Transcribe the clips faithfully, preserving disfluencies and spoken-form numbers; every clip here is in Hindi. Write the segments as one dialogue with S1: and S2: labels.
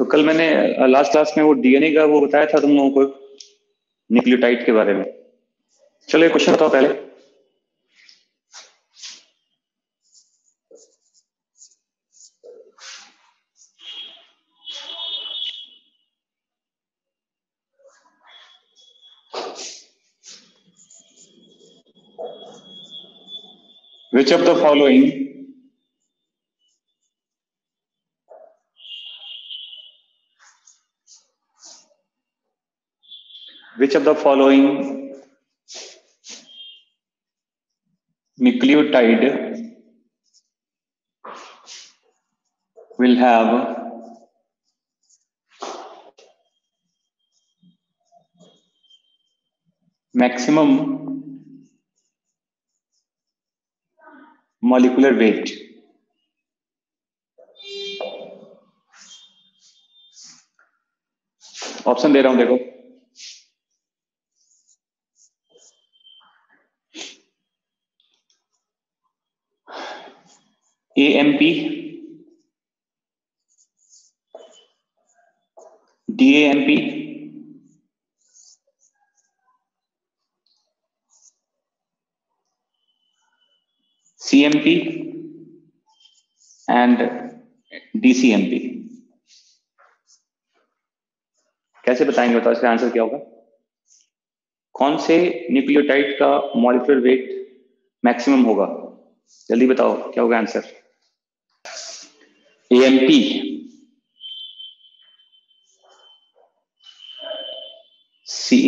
S1: कल मैंने लास्ट क्लास में वो डीएनए का वो बताया था तुम लोगों को, न्यूक्लियोटाइड के बारे में। चलो एक क्वेश्चन बताओ पहले। Which of the following which of the following nucleotide will have maximum molecular weight? Option दे रहा हूं, देखो। A M P, D A M P, C M P and D C M P. कैसे बताएंगे, बताओ इसका आंसर क्या होगा? कौन से न्यूक्लियोटाइड का मॉलिक्यूलर वेट मैक्सिमम होगा? जल्दी बताओ क्या होगा answer. A M P, C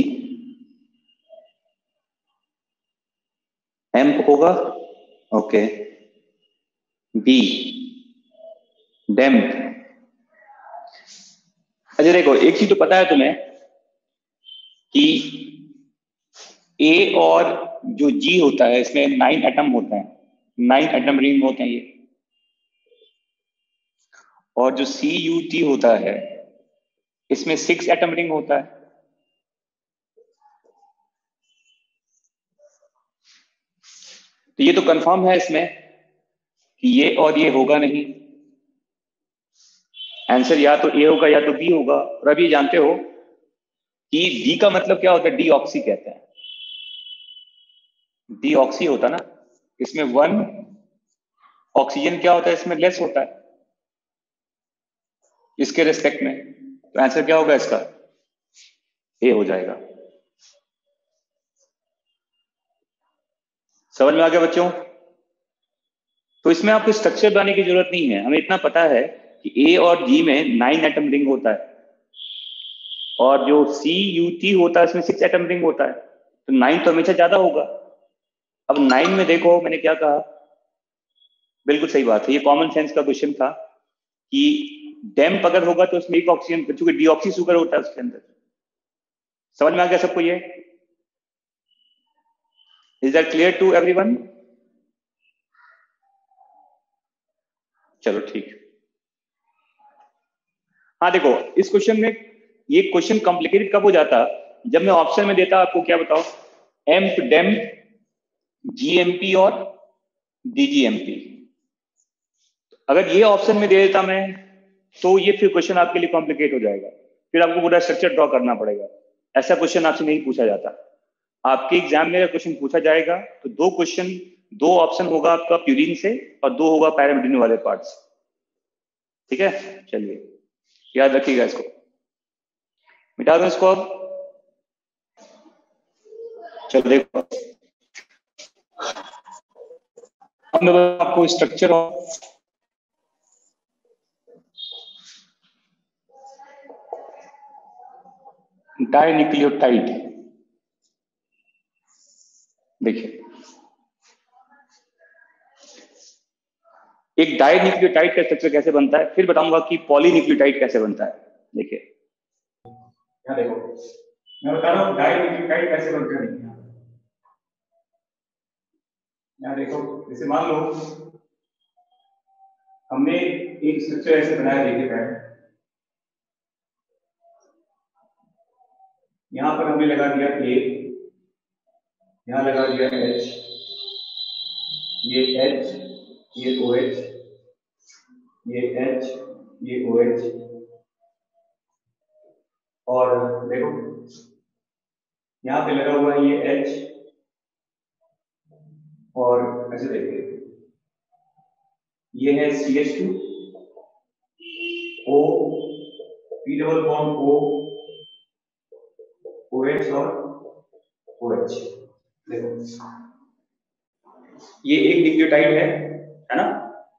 S1: M होगा, ओके। B damp. अच्छा देखो, एक चीज तो पता है तुम्हें कि ए और जो जी होता है इसमें नाइन एटम होते हैं, नाइन एटम रिंग होते हैं ये। और जो सी यू टी होता है इसमें सिक्स एटम रिंग होता है। तो ये तो कंफर्म है इसमें कि ये और ये होगा नहीं। आंसर या तो ए होगा या तो बी होगा। और अभी जानते हो कि डी का मतलब क्या होता है? डी ऑक्सी कहते हैं। डी ऑक्सी होता ना, इसमें वन ऑक्सीजन क्या होता है, इसमें लेस होता है इसके रिस्पेक्ट में। तो आंसर क्या होगा इसका? ए हो जाएगा। समझ में आ गया बच्चों? तो इसमें आपको स्ट्रक्चर बनाने की जरूरत नहीं है, हमें इतना पता है कि ए और जी में नाइन एटम रिंग होता है और जो सी यू टी होता है इसमें सिक्स एटम रिंग होता है। तो नाइन तो हमेशा ज्यादा होगा। अब नाइन में देखो मैंने क्या कहा, बिल्कुल सही बात है, ये कॉमन सेंस का क्वेश्चन था कि डैम्प अगर होगा तो उसमें एक ऑक्सीजन, क्योंकि डीऑक्सी शुगर होता है उसके अंदर। समझ में आ गया सबको ये? Is that clear to everyone? चलो ठीक। हाँ देखो, इस क्वेश्चन में ये क्वेश्चन कॉम्प्लिकेटेड कब हो जाता जब मैं ऑप्शन में देता आपको, क्या बताओ, एम्प, डेम्प, जीएमपी और डीजीएमपी। अगर ये ऑप्शन में दे देता मैं तो ये फिर क्वेश्चन आपके लिए कॉम्प्लिकेट हो जाएगा, फिर आपको पूरा स्ट्रक्चर ड्रॉ करना पड़ेगा। ऐसा क्वेश्चन आपसे नहीं पूछा जाता। आपके एग्जाम में क्वेश्चन पूछा जाएगा तो दो क्वेश्चन, दो ऑप्शन होगा आपका प्यूरिन से और दो होगा पैरामिडिन वाले पार्ट्स। ठीक है, चलिए याद रखिएगा इसको। मिटा दो इसको अब। चलो देखो, अब मैं आपको स्ट्रक्चर ऑफ डाइन्यूक्लियोटाइड, देखिए एक डाइन्यूक्लियोटाइड का स्ट्रक्चर कैसे बनता है, फिर बताऊंगा कि पॉलीन्यूक्लियोटाइड कैसे बनता है। देखिए यहाँ देखो, मैं बता रहा हूँ डाइन्यूक्लियोटाइड कैसे बनता है। यहाँ देखो, जैसे मान लो हमने एक स्ट्रक्चर ऐसे बनाया, देखिए पहले यहां पर हमने लगा दिया ए, यहां लगा दिया एच, ये एच, ये ओ एच, ये एच, ये ओ एच, और देखो यहाँ पे लगा हुआ है ये H, और ऐसे देखिए ये है C H two, O, P double bond O, OH और OH। देखो ये एक न्यूक्लियोटाइड है है ना,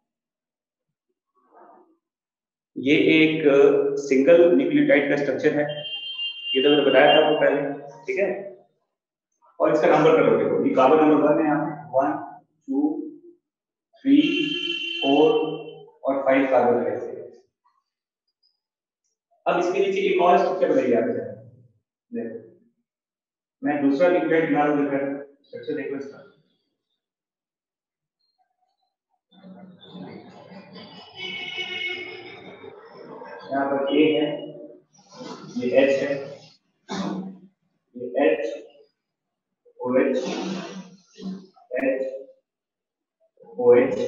S1: ये एक सिंगल न्यूक्लियोटाइड का स्ट्रक्चर है, ये तो मैंने बताया था आपको पहले, ठीक है। और इसका नंबर कर लो, देखो ये कार्बन नंबर वन है यहाँ पे, वन टू थ्री फोर और फाइव कार्बन है। अब इसके नीचे एक और स्ट्रक्चर बनाइए आप, देखो मैं दूसरा न्यूक्लियोटाइड बना रहा हूँ, स्ट्रक्चर देखो इसका, यहाँ पर ए है, ये H है, ये H OH H OH,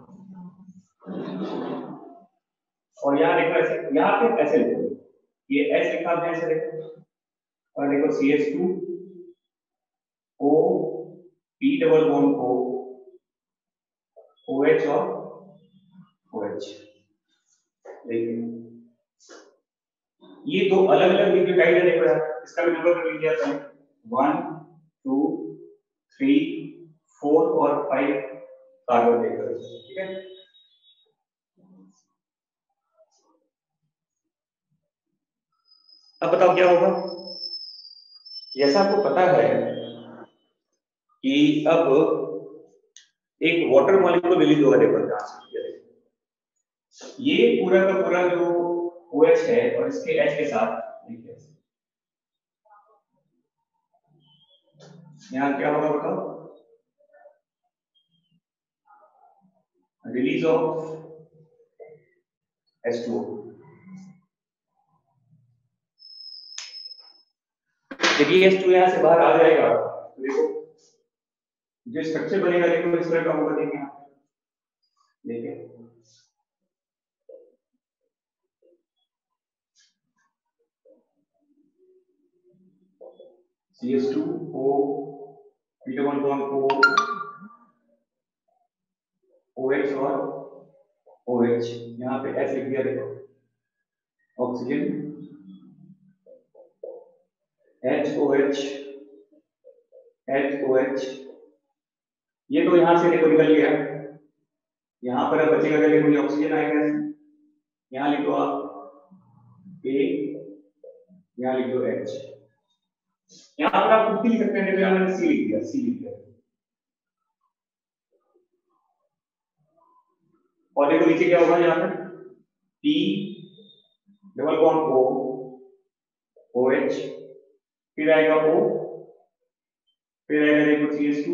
S1: और यहाँ देखो ऐसे, यहाँ पे ऐसे लिखो, ये H लिखा है ऐसे देखो, और देखो C H two O P double bond O OH और OH। देखिए ये दो अलग अलग न्यूक्लियोटाइड है, देखो यार इसका भी नंबर कर लीजिए आपने, वन टू थ्री फोर और फाइव कार्बन देखो, ठीक है। अब बताओ क्या होगा, जैसा आपको पता है कि अब एक वाटर मॉलिक्यूल रिलीज होगा, देखो ध्यान से, ये पूरा का पूरा जो OH है और इसके H के साथ देखिए यहाँ क्या होगा बताओ, release of H two O. जब ये एच टू यहाँ से बाहर आ जाएगा तो देखो जो स्ट्रक्चर बनेगा, देखो इस तरह का होगा, देखिए देखिए C H two O P double bond O OH और OH, यहाँ पे H लिख दिया, देखो oxygen H OH H OH, ये तो यहाँ से देखो निकल गया, यहाँ पर अब बचेगा क्या, देखो ये ऑक्सीजन आएगा, यहाँ लिखो आप A, यहाँ लिख दो H, यहाँ पर आप कुछ लिख सकते हैं, यहाँ मैंने C लिख दिया, C लिख दिया, और देखो नीचे क्या होगा, यहाँ पर P double bond O OH, फिर आएगा O, फिर आएगा देखो सी एच टू,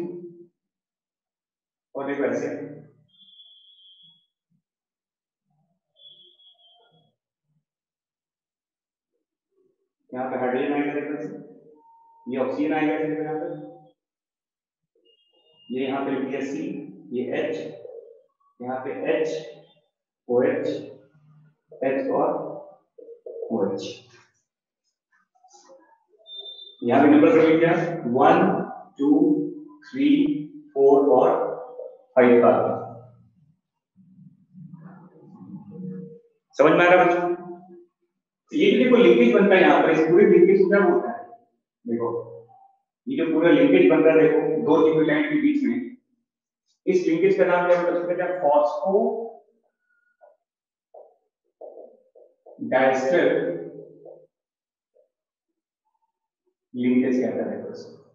S1: और देखो ऐसे यहाँ पे हाइड्रोजन आएगा, देखो ये ऑक्सीजन आएगा, देखो यहाँ पे ये यहाँ पे लिख दिया C, ये H, यहाँ पे H OH H और OH, यहाँ पे नंबर कर लिया वन टू थ्री फोर और फाइव का, समझ में आ रहा बच्चों। ये भी देखो लिंकेज बनता है यहाँ पर, इस पूरे लिंकेज को क्या बोलता है, देखो ये जो पूरा लिंकेज बनता है देखो दो न्यूक्लियोटाइड के बीच में, इस लिंकेज का नाम क्या होता है, फॉस्फो डाइस्टर लिंकेज कहता है।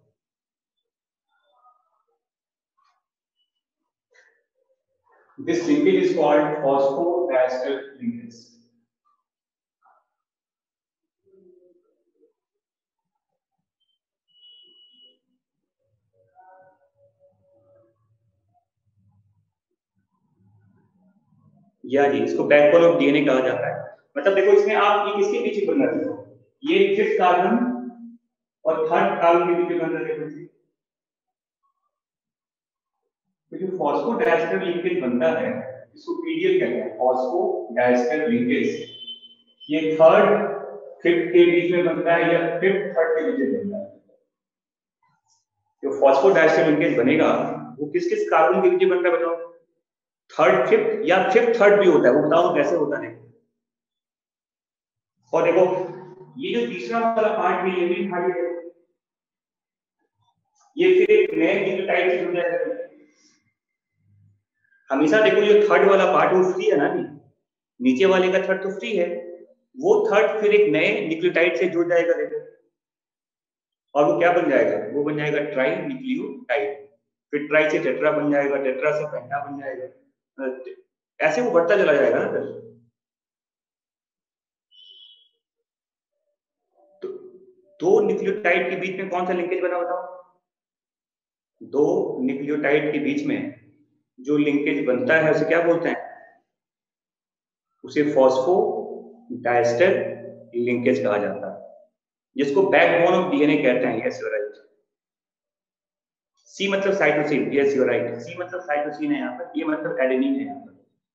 S1: This linkage is called phosphodiester linkage. या जी इसको बैकबोन ऑफ डीएनए कहा जाता है। मतलब देखो इसमें आप ये किसके पीछे बन रहे हो, ये फिफ्थ कार्बन और थर्ड कार्बन के पीछे बन रहे हो। तो जो फॉस्फोडाइस्टर लिंकेज बनता है इसको पीडीएल कहते हैं, फॉस्फोडाइस्टर लिंकेज। ये थर्ड फिफ्थ के बीच में बनता है या फिफ्थ थर्ड के बीच में बनता है? जो फॉस्फोडाइस्टर लिंकेज बनेगा वो किस किस कार्बन के बीच में बनता है बताओ? थर्ड फिफ्थ या फिफ्थ थर्ड भी होता है, वो बताओ कैसे होता है। और देखो ये जो तीसरा वाला पार्ट है ये भी खाली है, ये फिर एक नए न्यूक्लियोटाइड से जुड़ जाएगा। हमेशा देखो ये थर्ड वाला पार्ट वो फ्री है ना, नहीं नीचे वाले का थर्ड तो फ्री है, वो थर्ड फिर एक नए न्यूक्लियोटाइड से जुड़ जाएगा देखो, और वो क्या बन जाएगा? वो बन जाएगा ट्राई न्यूक्लियोटाइड, फिर ट्राई से टेट्रा बन जाएगा, टेट्रा से पेंटा बन जाएगा, ऐसे वो बढ़ता चला जाएगा ना। फिर तो दो न्यूक्लियोटाइड के बीच में कौन सा लिंकेज बना बताओ? दो न्यूक्लियोटाइड के बीच में जो लिंकेज बनता है उसे क्या बोलते हैं? उसे फॉस्फोडाइस्टर लिंकेज कहा जाता है, जिसको बैकबोन ऑफ डीएनए कहते हैं। Yes you right. सी मतलब cytosine, yes you right, C मतलब साइटोसिन है यहाँ पर, ये मतलब एडेनिन है यहाँ पर,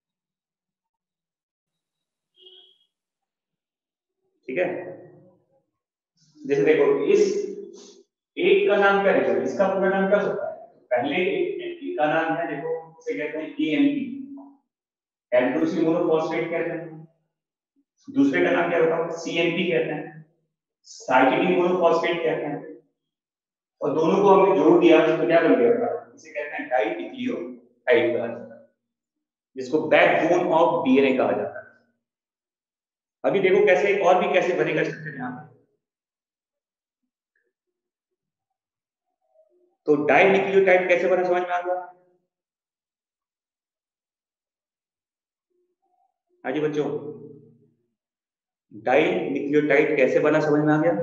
S1: ठीक है। जैसे देखो इस एक का नाम क्या है, इसका पूरा नाम क्या होता है? पहले एक का नाम है देखो, इसे कहते हैं एएनपी, एल्डोसी मोनोफॉस्फेट कहते हैं। दूसरे का नाम क्या बताओ? सीएनपी कहते हैं, साइटिडीन मोनोफॉस्फेट कहते हैं। और दोनों को हमने जोड़ दिया तो क्या बन गया? इसे कहते हैं डाई न्यूक्लियोटाइड कहा जाता है, जिसको बैकबोन ऑफ डीएनए कहा जाता है। अभी देखो कैसे और भी कैसे बनेगा स्ट्रक्चर यहाँ पर। तो डाई न्यूक्लियोटाइड कैसे बना समझ में आ गया? हाँ जी बच्चों, डाई न्यूक्लियोटाइड कैसे बना समझ में आ गया?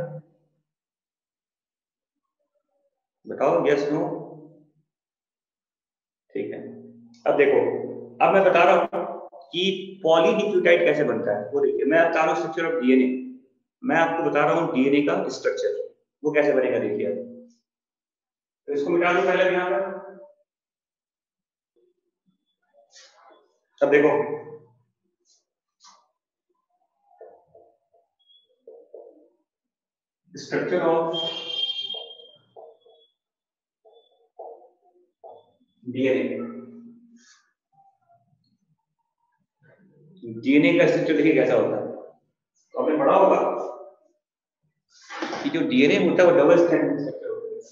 S1: बताओ यस नो। ठीक है, अब देखो, अब मैं बता रहा हूं कि पॉलीन्यूक्लियोटाइड कैसे बनता है। वो देखिए, मैं बता रहा हूं स्ट्रक्चर ऑफ डीएनए, मैं आपको बता रहा हूं डीएनए का स्ट्रक्चर, वो कैसे बनेगा देखिए। तो इसको मिटा दो पहले यहां पर। अब देखो स्ट्रक्चर ऑफ डीएनए, डीएनए का स्ट्रक्चर देखिए कैसा होता है। तो आपने पढ़ा होगा कि जो डीएनए होता है वो डबल स्ट्रैंड स्ट्रक्चर होता है।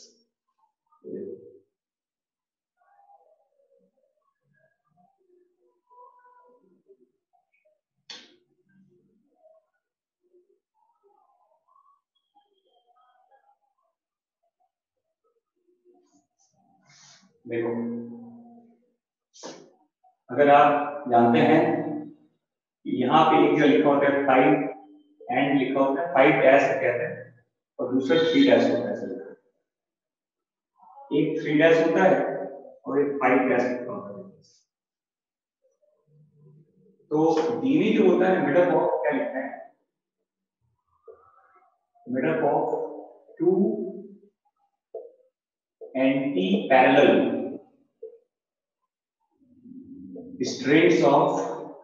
S1: देखो अगर आप जानते हैं यहाँ पे एक जगह लिखा होता है फाइव एंड लिखा होता है, फाइव डैश कहते हैं, और दूसरा थ्री डैश होता है। एक थ्री डैश होता है और एक फाइव डैश लिखा होता है। तो डीएनए जो होता है मेड अप ऑफ क्या लिखते हैं? Made up of two antiparallel strands of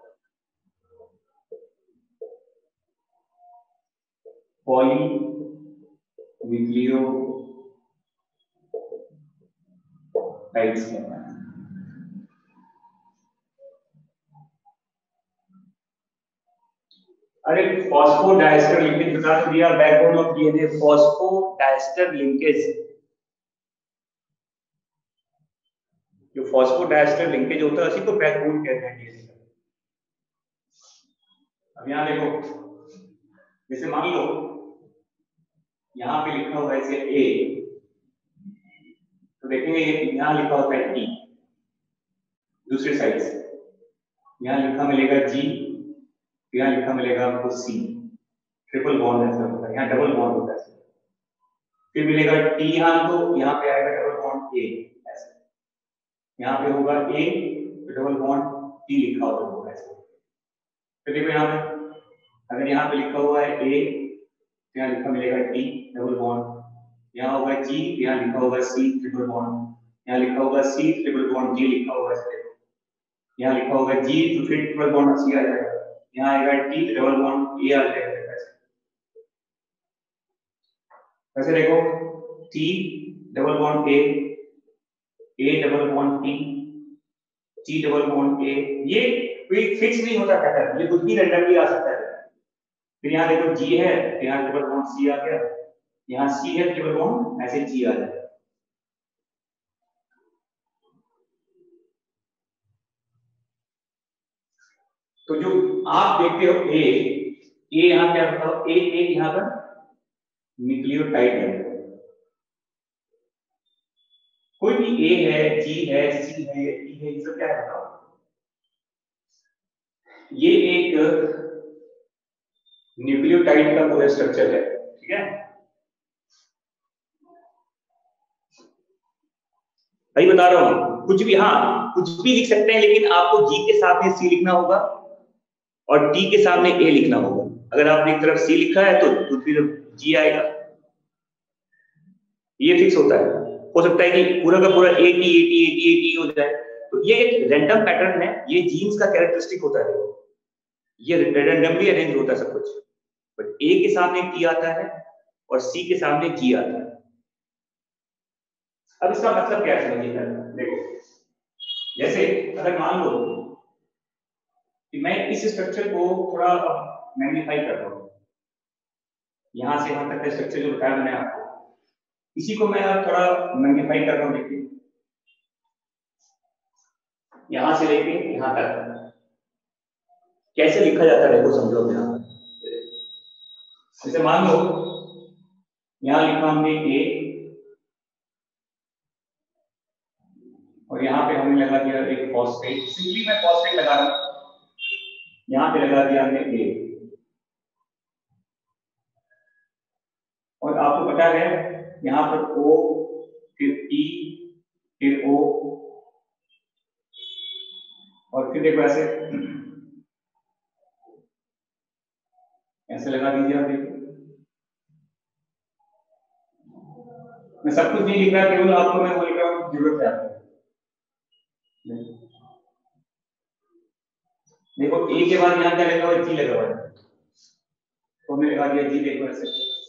S1: polynucleotides कहते हैं। अरे फॉस्फोडाइस्टर लिंकेज बता तो दिया, backbone of DNA phosphodiester linkage. जो फॉस्फोडाइस्टर लिंकेज होता है उसी को बैकबोन कहते हैं डीएनए का। अब यहां देखो, जैसे मान लो यहां पे लिखा हुआ है इसे ए, तो देखेंगे यहां लिखा होता है टी, दूसरे साइड से यहां लिखा मिलेगा जी, यहां लिखा मिलेगा आपको सी, ट्रिपल बॉन्ड ऐसा होता है, यहाँ डबल बॉन्ड होता है। फिर मिलेगा टी यहां, तो यहाँ पे आएगा डबल बॉन्ड ए, ऐसे यहाँ पे होगा ए तो डबल बॉन्ड टी लिखा होगा ऐसे। फिर देखो यहाँ पे अगर यहाँ पे लिखा हुआ है ए तो यहाँ लिखा मिलेगा टी डबल बॉन्ड, यहाँ होगा जी, यहाँ लिखा होगा सी ट्रिपल बॉन्ड, यहाँ लिखा होगा सी ट्रिपल बॉन्ड जी लिखा होगा ऐसे। यहाँ लिखा होगा जी तो फिर ट्रिपल बॉन्ड सी आ जाएगा, यहाँ आएगा टी डबल बॉन्ड ए आ जाएगा ऐसे। वैसे देखो T double bond A, A double bond T, T double bond A, ये कोई फिक्स नहीं होता पैटर्न, ये कुछ भी रैंडमली आ सकता है। फिर यहाँ देखो जी है, यहाँ डबल बॉन्ड सी आ गया, यहाँ सी है डबल बॉन्ड ऐसे जी आ जाएगा। तो जो आप देखते हो ए, ए यहाँ क्या बताओ, ए ए यहाँ पर न्यूक्लियोटाइड है, कोई भी ए है, जी है, सी है, ई है, ये सब क्या है बताओ, ये एक न्यूक्लियोटाइड का पूरा स्ट्रक्चर है, ठीक है भाई, बता रहा हूं कुछ भी, हाँ कुछ भी लिख सकते हैं, लेकिन आपको जी के सामने सी लिखना होगा और टी के सामने ए लिखना होगा। अगर आपने एक तरफ सी लिखा है तो दूसरी तरफ जी आएगा, ये फिक्स होता है। हो सकता है कि पूरा का पूरा A T A T A T A T हो जाए, तो ये एक रैंडम पैटर्न है, ये जीन्स का कैरेक्टरिस्टिक होता है, ये रैंडमली अरेंज होता है सब कुछ, बट ए के सामने टी आता है और सी के सामने जी आता है। अब इसका मतलब क्या है समझिए, देखो जैसे अगर मान लो कि मैं इस स्ट्रक्चर को थोड़ा मैग्नीफाई कर रहा हूं, यहां से वहां तक का स्ट्रक्चर जो बताया मैंने आपको, इसी को मैं थोड़ा मैग्नीफाई कर रहा हूं, देखिए यहां से लेके यहां तक कैसे लिखा जाता है, देखो समझो। यहां जैसे मान लो यहां लिखा हमने ए और यहाँ पे हमने लगा दिया एक फॉस्फेट, सिंपली मैं फॉस्फेट लगा रहा हूं, यहाँ पे लगा दिया हमने ए, और आपको पता है यहाँ पर ओ, फिर टी, फिर ओ, और फिर देखो ऐसे ऐसे लगा दीजिए आप, देखिए मैं सब कुछ नहीं लिख रहा, केवल आपको मैं वो लिख रहा हूँ, जरूरत है आपको। देखो ए के बाद यहाँ क्या लगा हुआ है, जी लगा हुआ है, तो हमने लगा दिया जी, देखो ऐसे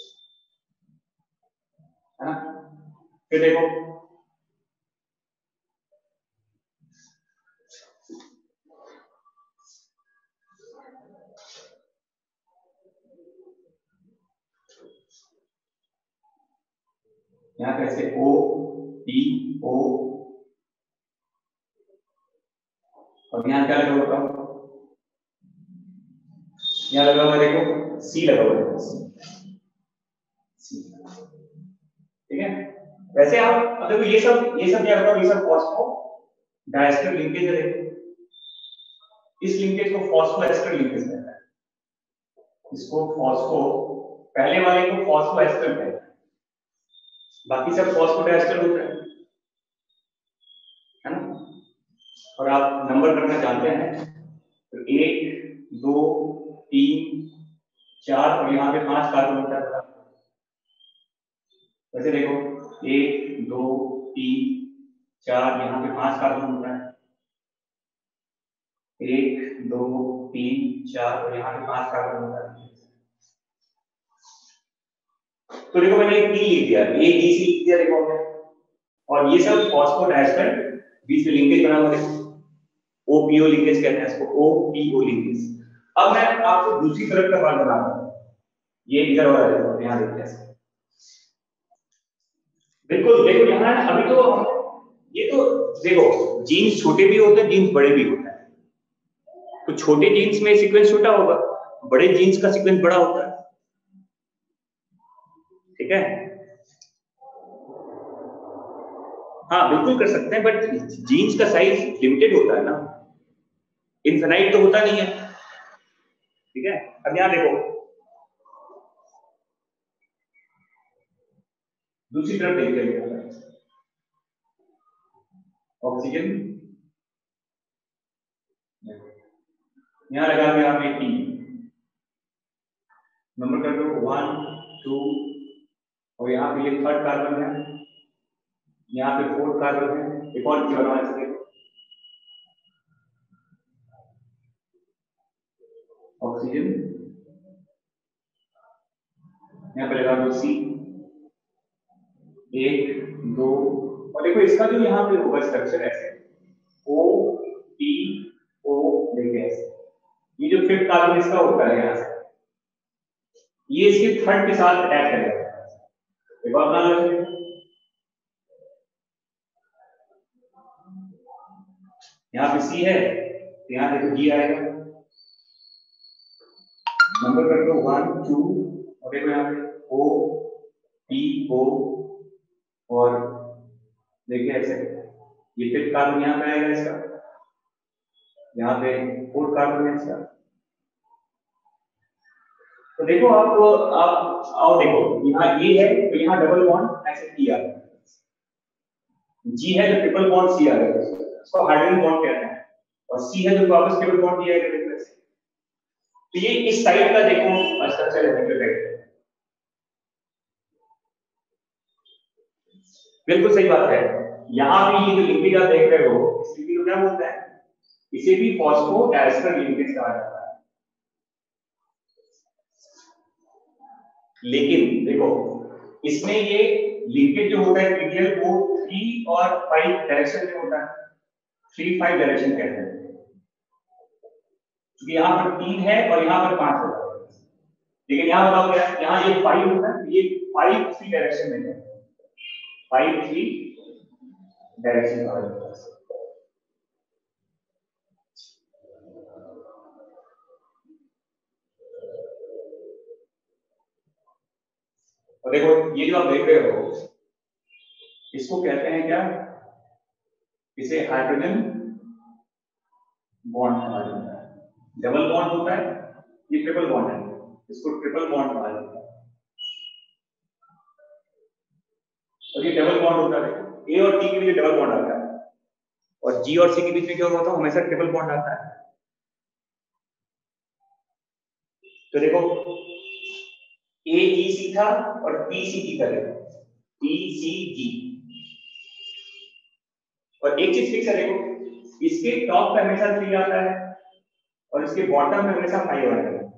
S1: है ना। फिर देखो यहाँ कैसे ओ टी ओ, और यहाँ क्या लगा हुआ है, यहाँ लगा हुआ है देखो सी लगा हुआ है, ठीक है। वैसे आप देखो ये सब ये सब क्या होता है, ये सब फॉस्फो डायस्टर लिंकेज है, इस लिंकेज को फॉस्फो एस्टर लिंकेज कहता है, इसको फॉस्फो, पहले वाले को फॉस्फो एस्टर कहता है, बाकी सब फॉस्फो डायस्टर होता है है ना। और आप नंबर करना जानते हैं, तो एक दो तीन चार और यहाँ पे पांच कार्बन होता है। वैसे देखो एक दो तीन चार, यहाँ पे पांच कार्बन होता है, एक दो तीन चार और यहाँ पे पांच कार्बन होता है। तो देखो मैंने एक टी लिख दिया, ए बी सी लिख दिया देखो हमने, और ये सब फॉस्फोडाइस्टर बीच में लिंकेज बना हुआ है, ओ पी ओ लिंकेज कहते हैं इसको, ओ पी ओ लिंकेज। अब मैं आपको दूसरी तरफ का बात बता रहा हूं, ये इधर वाला देखो, यहां देखते हैं बिल्कुल, देखो यहाँ अभी तो ये तो देखो जीन्स छोटे भी होते हैं, जीन्स बड़े भी होते हैं, तो छोटे जीन्स में सीक्वेंस छोटा होगा, बड़े जीन्स का सीक्वेंस बड़ा होता है, ठीक है। हाँ बिल्कुल कर सकते हैं, बट जीन्स का साइज लिमिटेड होता है ना, इनफिनाइट तो होता नहीं है, ठीक है। अब यहाँ देखो दूसरी तरफ देखिए, ऑक्सीजन यहाँ लगा दिया आपने टी, नंबर कर दो वन टू, और यहाँ पे ये थर्ड कार्बन है, यहाँ पे फोर्थ कार्बन है, एक और क्लोराइड से ऑक्सीजन, यहाँ पे लगा दो सी, एक दो, और देखो इसका जो यहाँ पे होगा स्ट्रक्चर ऐसे ओ पी ओ देखिए ऐसे, ये जो फिफ्थ कार्बन इसका होता है यहाँ से, ये इसके थर्ड के साथ अटैच करेगा। देखो अपना यहाँ पे सी है, तो यहाँ देखो जी आएगा, नंबर कर दो वन टू, और देखो यहाँ पे ओ पी ओ, और देखिए ऐसे ये फिफ्थ कार्बन यहाँ पे आएगा इसका, यहाँ पे फोर्थ कार्बन है इसका। तो देखो आप आप आओ देखो, यहाँ ये है तो यहाँ डबल बॉन्ड ऐसे किया, जी है तो ट्रिपल बॉन्ड सी आ गया, इसको हाइड्रोजन बॉन्ड कहते हैं, और सी है जो वापस ट्रिपल बॉन्ड दिया गया देखो ऐसे। तो ये इस साइड का देखो स्ट्रक्चर है न्यूक्लियोटाइड, बिल्कुल सही बात है। यहाँ भी ये जो लिंकेज आप देख रहे हो, इस लिंकेज को क्या बोलते हैं, इसे भी फॉस्फोएस्टर लिंकेज कहा जाता है। लेकिन देखो इसमें ये लिंकेज जो होता है क्रिटिकल वो थ्री और फाइव डायरेक्शन में होता है, थ्री फाइव डायरेक्शन कहते हैं, क्योंकि यहाँ पर तीन है और यहाँ पर पांच होता है। लेकिन यहाँ बताओ क्या, यहाँ ये फाइव होता है, ये फाइव थ्री डायरेक्शन में है, फाइव थ्री डायरेक्शन में होता है। और देखो ये जो आप देख रहे हो इसको कहते हैं क्या, इसे हाइड्रोजन बॉन्ड कहा जाता है। डबल बॉन्ड होता है, ये ट्रिपल बॉन्ड है, इसको ट्रिपल बॉन्ड कहा जाता है। और ये डबल बॉन्ड होता है, ए और टी के बीच डबल बॉन्ड आता है, और जी और सी के बीच में क्या होता है, हमेशा ट्रिपल बॉन्ड आता है। तो देखो ए ई सी था और पी सी जी था, देखो पी सी जी, और एक चीज फिक्स है देखो, इसके टॉप पे हमेशा थ्री आता है और इसके बॉटम में हमेशा फाइव आता है।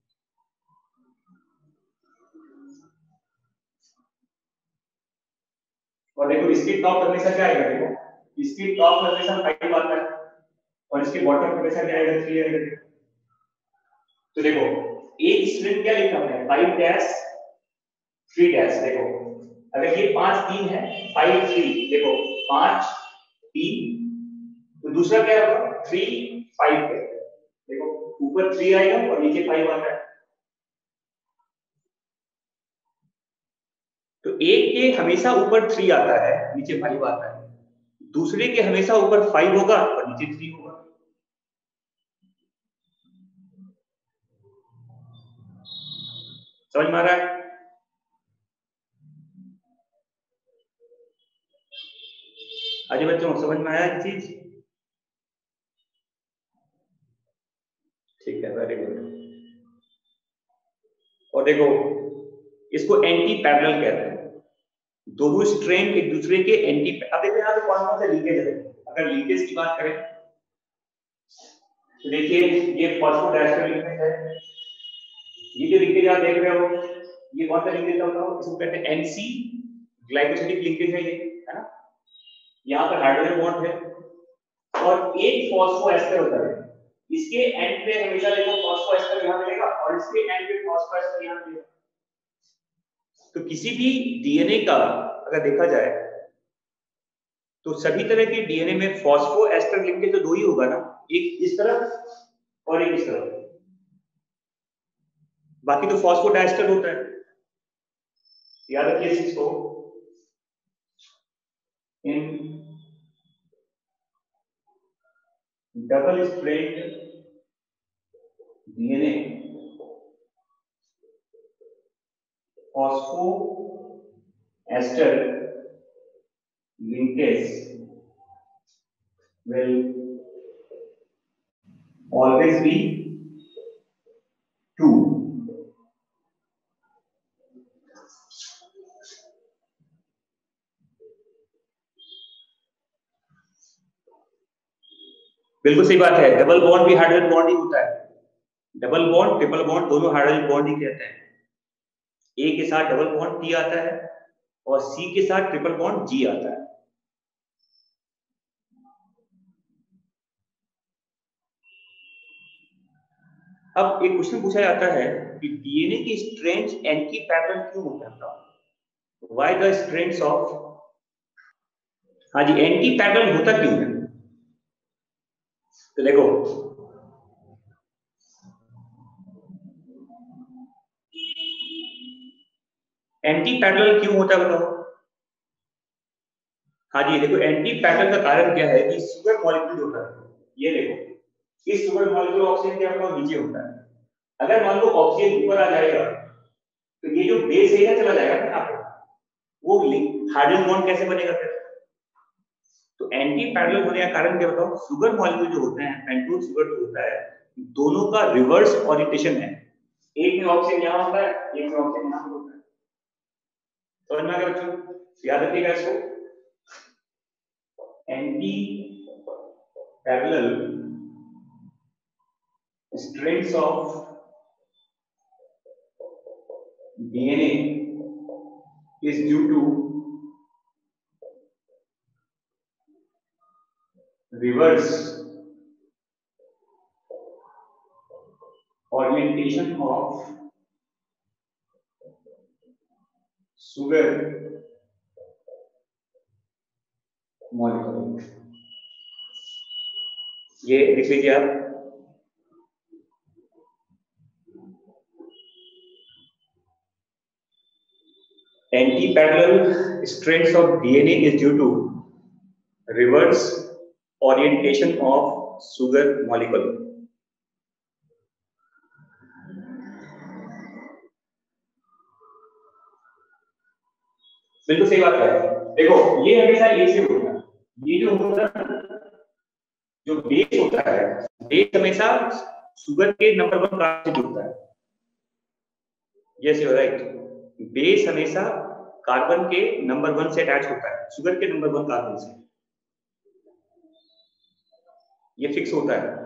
S1: और देखो इसके टॉप हमेशा क्या आएगा, देखो इसके टॉप में हमेशा फाइव आता है और इसके बॉटम में हमेशा क्या आएगा, थ्री आएगा। तो देखो एक स्ट्रिंग क्या लिखा है, फाइव डैश थ्री डैश, देखो अगर ये पांच तीन है, फाइव थ्री, देखो पांच तीन, तो दूसरा क्या होगा, थ्री फाइव, देखो ऊपर थ्री आएगा और नीचे फाइव आता है। तो एक के हमेशा ऊपर थ्री आता है, नीचे फाइव आता है, दूसरे के हमेशा ऊपर फाइव होगा और नीचे थ्री होगा। समझ में आ रहा है? अजय बच्चों समझ में आया चीज? ठीक है, वेरी गुड। और देखो इसको एंटी पैरेलल कहते हैं, दोनों स्ट्रैंड एक दूसरे के एंटी। अब देखो यहाँ पे कौन कौन से लिंकेज है, अगर लिंकेज की बात करें तो देखिए ये फॉस्फोडाइस्टर लिंकेज है, ये जो लिंकेज आप देख रहे हो ये कौन सा लिंकेज होता है, इसको कहते हैं एनसी ग्लाइकोसिडिक लिंकेज है ये, है ना। यहाँ पर हाइड्रोजन बॉन्ड है और एक फॉस्फोएस्टर होता है, इसके एंड पे हमेशा देखो फॉस्फोएस्टर यहाँ मिलेगा और इसके एंड पे फॉस्फोएस्टर यहाँ मिलेगा। तो किसी भी डीएनए का अगर देखा जाए तो सभी तरह के डीएनए में फॉस्फोएस्टर लिंकेज तो दो ही होगा ना, एक इस तरफ और एक इस तरफ, बाकी तो फॉस्फोडाइस्टर होता है। याद रखिए इस चीज को, in double strand DNA phosphoester linkage will always be two. बिल्कुल सही बात है, डबल बॉन्ड भी हाइड्रोजन बॉन्ड ही होता है, डबल बॉन्ड ट्रिपल बॉन्ड दोनों हाइड्रोजन बॉन्ड ही कहते हैं। ए के साथ डबल बॉन्ड टी आता है और सी के साथ ट्रिपल बॉन्ड जी आता है। अब एक क्वेश्चन पूछा जाता है कि डीएनए की स्ट्रैंड्स एंटी पैरेलल क्यों होता है? व्हाई द स्ट्रैंड्स ऑफ, हाँ जी, एंटी पैरेलल होता क्यों है? तो देखो, एंटी पैरेलल क्यों होता है बताओ? हाँ जी, देखो एंटी पैरेलल का कारण क्या है कि शुगर मॉलिक्यूल होता है, ये देखो, इस शुगर मॉलिक्यूल ऑक्सीजन क्या होता है, नीचे होता है। अगर मान लो ऑक्सीजन ऊपर आ जाएगा तो ये जो बेस है ना चला जाएगा ना यहाँ पे, वो हाइड्रोजन बॉन्ड कैसे बनेगा फिर? तो एंटी पैरेलल होने का कारण क्या बताओ? शुगर मॉलिक्यूल जो होते हैं, पेंटोज शुगर जो होता है, दोनों का रिवर्स ओरिएंटेशन है। एक में ऑक्सीजन यहाँ होता है, एक में ऑक्सीजन यहाँ होता है। समझ में आ गया बच्चों? याद रखिएगा इसको, antiparallel strands of DNA is due to reverse orientation of sugar molecule। ये लिख लीजिए आप, anti-parallel strands of D N A is due to reverse orientation of sugar molecule। बिल्कुल सही बात है। देखो ये हमेशा एक से होता है, ये जो होता है, जो बेस होता है, बेस हमेशा शुगर के नंबर वन कार्बन से जुड़ता है। यस यू राइट, बेस हमेशा कार्बन के नंबर वन से अटैच होता है, शुगर के नंबर वन कार्बन से, ये फिक्स होता है।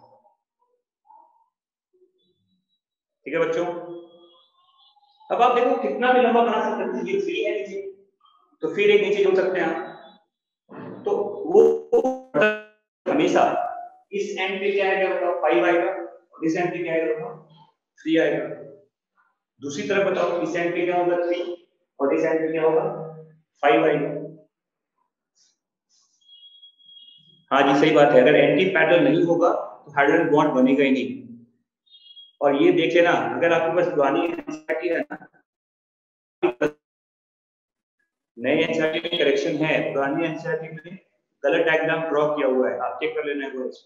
S1: ठीक है बच्चों, अब आप देखो कितना भी लंबा बना सकते हैं, ये फ्री है नीचे, तो फिर एक नीचे जोड़ सकते हैं आप, तो वो हमेशा इस एंड पे क्या आएगा बताओ, फाइव आएगा, और इस एंड पे क्या आएगा बताओ, थ्री आएगा। दूसरी तरफ बताओ, इस एंड पे क्या होगा, थ्री, और इस एंड पे क्या होगा, फाइव आएगा। हाँ जी सही बात है, अगर एंटी पैरेलल नहीं होगा तो हाइड्रोजन बॉन्ड बनेगा ही नहीं। और ये देख लेना, अगर आपके पास पुरानी एनसीईआरटी है ना, नए एनसीईआरटी में करेक्शन है, पुरानी एनसीईआरटी में कलर डायग्राम ड्रॉ किया हुआ है, आप चेक कर लेना है इसको।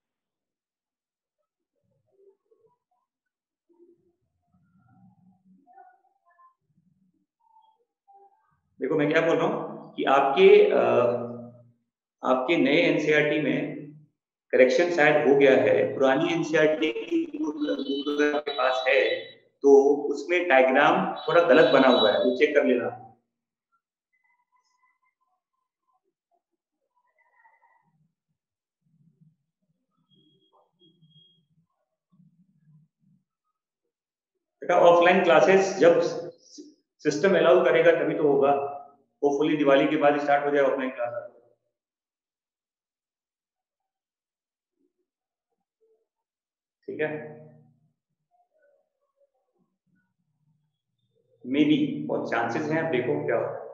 S1: देखो मैं क्या बोल रहा हूँ कि आपके आ, आपके नए एनसीईआरटी में करेक्शन शायद हो गया है, पुरानी एनसीईआरटी की बुक आपके पास है तो उसमें डायग्राम थोड़ा गलत बना हुआ है, वो चेक कर लेना। बेटा ऑफलाइन क्लासेस जब सिस्टम अलाउ करेगा तभी तो होगा, होपफुली दिवाली के बाद स्टार्ट हो जाए ऑफलाइन क्लास। ठीक है, मे बी बहुत चांसेस हैं, अब देखो क्या होता है।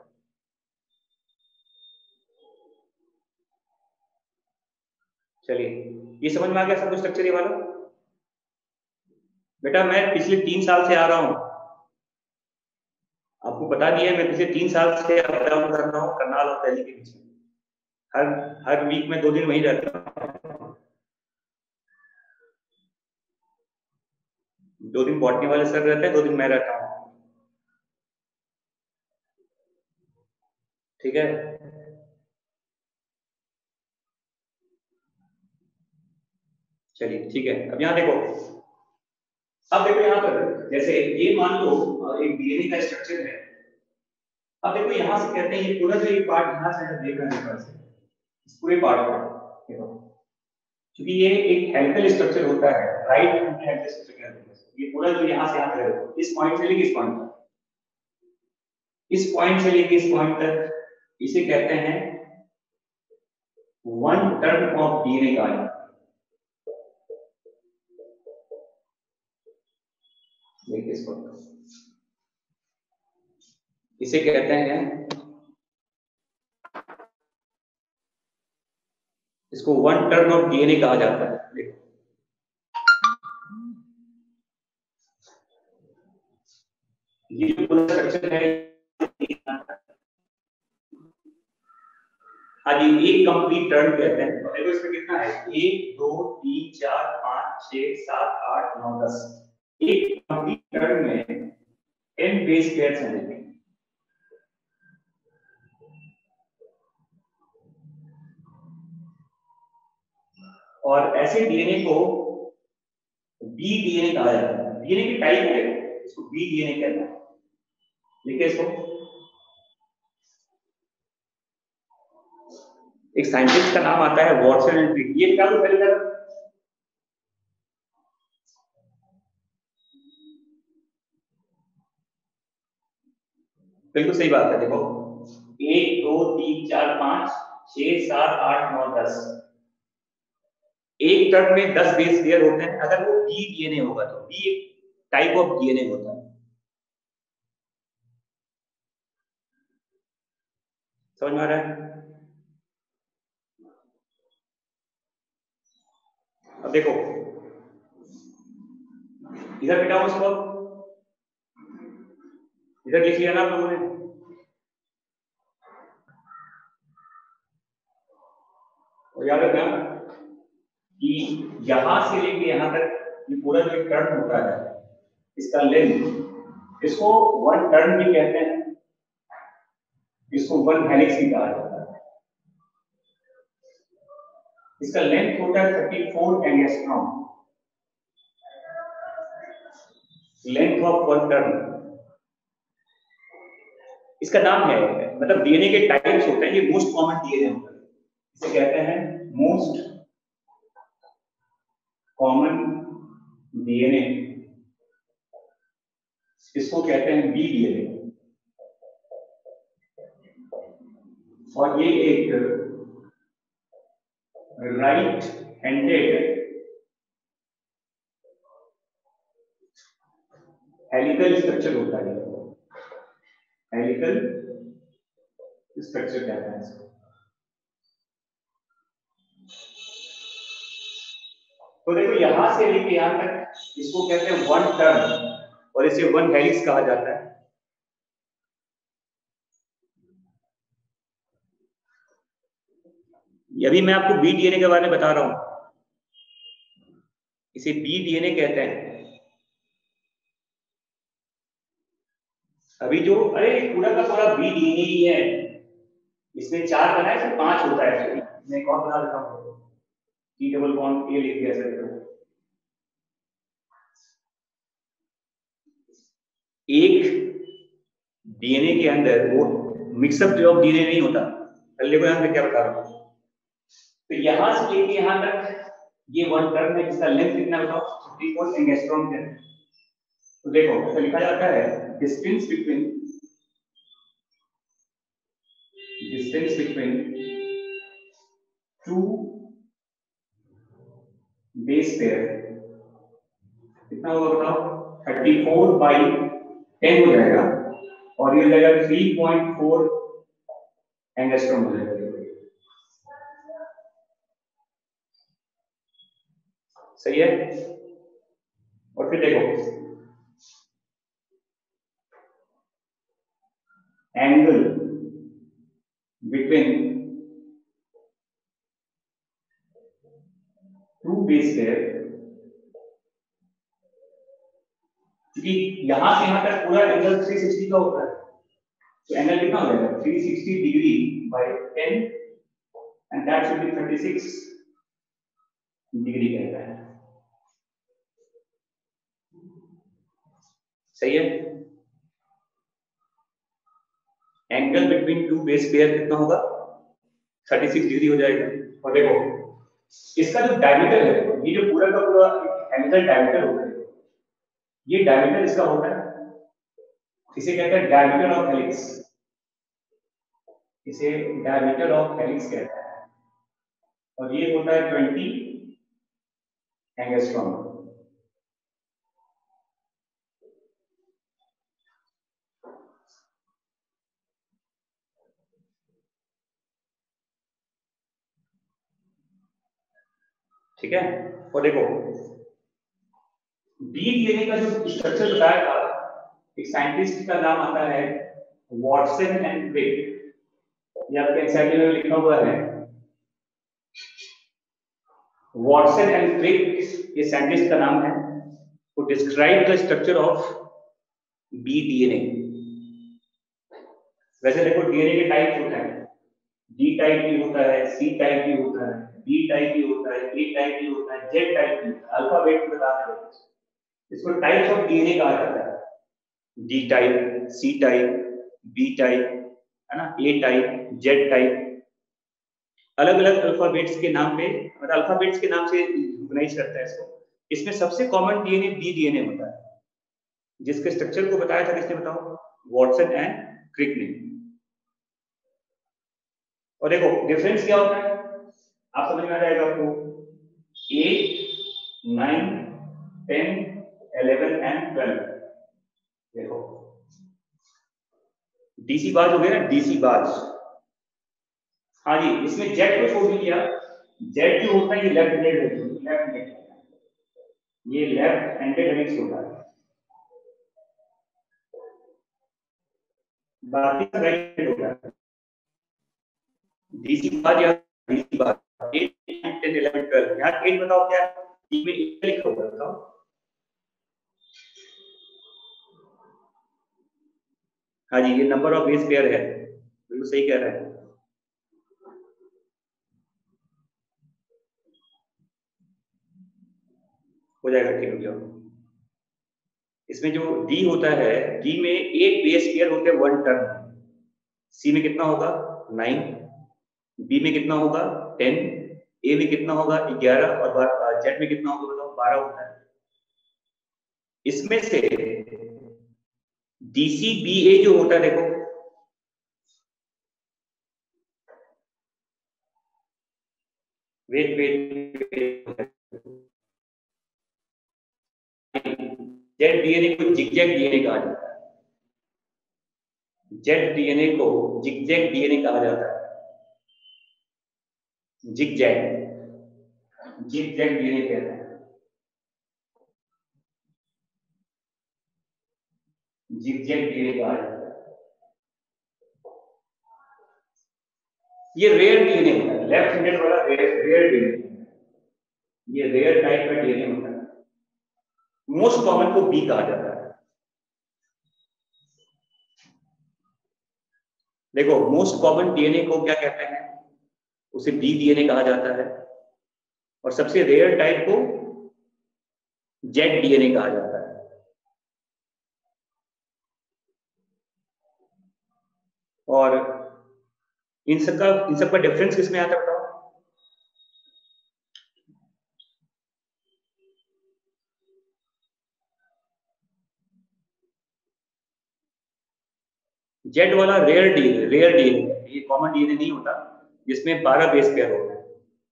S1: चलिए ये समझ में आ गया सब कुछ स्ट्रक्चर ये वाला? बेटा मैं पिछले तीन साल से आ रहा हूँ, आपको बता दिया मैं पिछले तीन साल से अप डाउन कर रहा हूँ करनाल और दिल्ली के बीच में, हर हर वीक में दो दिन वहीं रहता हूँ, दो दिन बॉटनी वाले सर रहते हैं, दो दिन मैं रहता हूँ। ठीक है, चलिए ठीक है। अब यहाँ देखो, अब देखो यहाँ पर जैसे ये मान लो एक डीएनए का स्ट्रक्चर है, अब देखो यहाँ से कहते हैं ये पूरा जो ये पार्ट यहाँ से अगर देख रहे हैं, इस पूरे पार्ट को देखो, क्योंकि ये एक हेलिकल स्ट्रक्चर होता है, राइट हेलिकल स्ट्रक्चर कहते हैं, ये पूरा जो यहाँ से यहाँ तक इस पॉइंट से लेके इस पॉइंट तक, इस पॉइंट से लेके इस पॉइंट तक इसे कहते हैं वन टर्न ऑफ डीएनए का आयन। देखिए इसको, इसे कहते हैं, इसको वन टर्न ऑफ डीएनए कहा जाता है। देखो ये जो पूरा स्ट्रक्चर है, हाँ जी, एक कंप्लीट टर्न कहते हैं। तो देखो इसमें कितना है, एक दो तीन चार पाँच छह सात आठ नौ दस। एक कंप्लीट टर्न में टेन बेस पेयर्स हैं। और ऐसे डीएनए को बी डीएनए कहा जाता है। डीएनए की टाइप है, इसको बी डीएनए कहते हैं। देखिए इसको, एक साइंटिस्ट का नाम आता है वॉटसन एंड क्रिक। ये क्या तो पहले तरह बिल्कुल सही बात है। देखो एक दो तीन चार पाँच छह सात आठ नौ दस, एक टर्न में दस बेस पेयर होते हैं। अगर वो बी डीएनए होगा तो बी एक टाइप ऑफ डीएनए होता है। समझ में आ रहा है? अब देखो इधर बेटा उसको इधर लिख लिया ना आप लोगों ने। और याद रखना कि यहां से लेके यहां तक ये पूरा जो टर्न होता है, इसका लेंथ, इसको वन टर्न भी कहते हैं, इसको वन हेलिक्स भी कहा जाता है। इसका लेंथ होता है thirty four angstrom, length of one turn. इसका नाम है, मतलब डीएनए के टाइप्स होते हैं, ये मोस्ट कॉमन डीएनए होता है, इसे कहते हैं मोस्ट कॉमन डीएनए, इसको कहते हैं बी डीएनए। और ये एक राइट हैंडेड हेलिकल स्ट्रक्चर होता है, हेलिकल स्ट्रक्चर कहते हैं इसको। तो देखो यहां से लेके यहां तक इसको कहते हैं वन टर्न, और इसे वन हेलिक्स कहा जाता है। अभी मैं आपको बी डीएनए के बारे में बता रहा हूं, इसे बी डीएनए कहते हैं। अभी जो, अरे पूरा का पूरा बी डीएनए ही है, इसमें चार बना है, इसमें पांच होता है एक्चुअली। मैं एक और बना देता हूं, टी डबल बॉन्ड ए लिख दिया सर। एक डीएनए के अंदर वो मिक्सअप जो डीएनए नहीं होता। पहले को यहां पे क्या बता रहा हूं, तो यहां से लेके यहां तक ये वन टर्न है, जिसका लेंथ कितना बताओ, थर्टी फोर एंगस्ट्रॉम है। तो देखो ऐसा लिखा जाता है, distance between distance between two base pair कितना होगा बताओ, थर्टी फोर बाई टेन हो जाएगा, और ये हो जाएगा थ्री पॉइंट फोर एंगस्ट्रॉम हो जाएगा। सही है? और फिर देखो angle between two base pair, क्योंकि यहां से यहां तक पूरा एंगल थ्री सिक्सटी का होता है, तो एंगल कितना हो जाएगा, three sixty degree by ten, and that should be thirty six degree कहता है। सही है? Angle between two base pair कितना होगा, थर्टी सिक्स डिग्री हो जाएगा। और देखो इसका जो डायमीटर है, ये जो पूरा का पूरा हेलिकल डायमीटर होता है, ये डायमीटर इसका होता है इसे कहते हैं डायमीटर ऑफ हेलिक्स, इसे डायमीटर ऑफ हेलिक्स कहते हैं, और ये होता है ट्वेंटी एंगस्ट्रॉम। ठीक है, और देखो डी डीएनए का जो स्ट्रक्चर बताया था, एक साइंटिस्ट का नाम आता है वॉटसन एंड क्रिक, ये आपके एनसीईआरटी में लिखा हुआ है। वॉटसन एंड क्रिक ये साइंटिस्ट का नाम है, वो describe the structure of B DNA. वैसे देखो डीएनए के टाइप होते हैं, डी टाइप भी होता है, सी टाइप भी होता है, बी टाइप भी होता है, ए टाइप भी होता है, जेड टाइप भी होता है, अल्फाबेट में बताते हैं। इसको टाइप्स ऑफ डीएनए कहा जाता है, D type, C type, B type, है ना, ए टाइप, जेड टाइप, अलग अलग अल्फाबेट्स के नाम पे, मतलब अल्फाबेट्स के नाम से रिकॉग्नाइज करता है इसको। इसमें सबसे कॉमन डीएनए बी डीएनए होता है, जिसके स्ट्रक्चर को बताया था किसने, बताओ, वॉटसन एंड क्रिक ने। और देखो डिफरेंस क्या होता है, आप समझ में आ जाएगा आपको। Eight, nine, ten, eleven and twelve, देखो डीसी बाज हो गया ना, डीसी बाज। हाँ जी, इसमें जेड को छोड़ दिया, जेड जो होता है ये लेफ्ट हैंडेड है, लेफ्ट हैंडेड, ये लेफ्ट हैंडेड हेलिक्स होता है, बाकी सब राइट हैंडेड होता है। डीसी बाज या डीसी बाज, eight, nine, ten, eleven, twelve, यहाँ एट बताओ क्या है, इसमें एट लिखा होगा, बताओ। हाँ जी, ये नंबर ऑफ बेस पेयर है, बिल्कुल सही कह रहा है। हो जाएगा, ठीक हो जाओ। इसमें जो डी होता है, डी में एक बेस पेयर होते हैं वन टर्न, सी में कितना होगा, नाइन, बी में कितना होगा, टेन, ए में कितना होगा, ग्यारह, और जेड में कितना होगा, बताओ, बारह होता है। इसमें से डीसीबीए जो होता है, देखो वेट वेट जेड डीएनए को जिगजैग डीएनए कहा जाता है, जेड डीएनए को जिगजैग डीएनए कहा जाता है, जिगजैग, जिगजैग डीएनए कहते हैं, जिगजैग डीएनए कहा जाता है। ये रेयर डीएनए होता है, लेफ्ट हैंडेड वाला रेयर रेयर डीएनए, ये रेयर टाइप का डीएनए होता है, मोस्ट कॉमन को बी कहा जाता है। देखो मोस्ट कॉमन डीएनए को क्या कहते हैं, उसे बी डीएनए कहा जाता है, और सबसे रेयर टाइप को जेड डीएनए कहा जाता है। और इन सबका इन सबका डिफरेंस किसमें आता है, बताओ। जेड वाला रेयर डीएनए, रेयर डीएनए, ये कॉमन डीएनए नहीं होता, जिसमें बारह बेस पेयर होते हैं।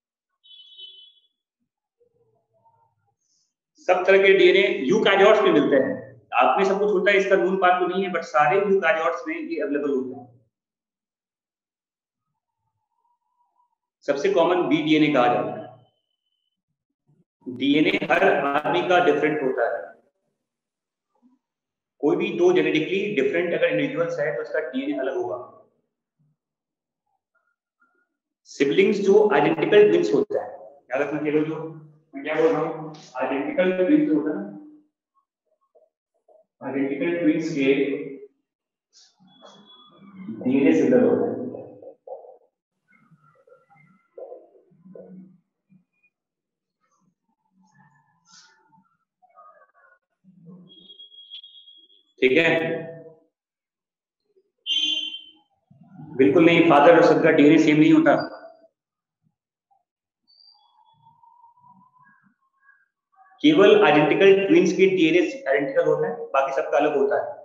S1: सब तरह के डीएनए यूकैरियोट्स में मिलते हैं, आप में सब कुछ होता है, इसका नून पार्ट तो नहीं है, बट सारे यूकैरियोट्स में ये अवेलेबल होते हैं। सबसे कॉमन बी डीएनए कहा जाता है। डीएनए हर आदमी का डिफरेंट होता है, कोई भी दो जेनेटिकली डिफरेंट अगर इंडिविजुअल्स है तो उसका डीएनए अलग होगा। सिबलिंग्स जो आइडेंटिकल ट्विंस होता है, याद रखना चाहिए, जो मैं क्या बोल रहा हूँ, आइडेंटिकल ट्विंस होता है ना, आइडेंटिकल ट्विंस के डीएनए सिमिलर होता है। ठीक है, बिल्कुल नहीं, फादर और सन का डीएनए सेम नहीं होता। केवल आइडेंटिकल ट्विंस के डीएनए आइडेंटिकल होता है, बाकी सबका अलग होता है।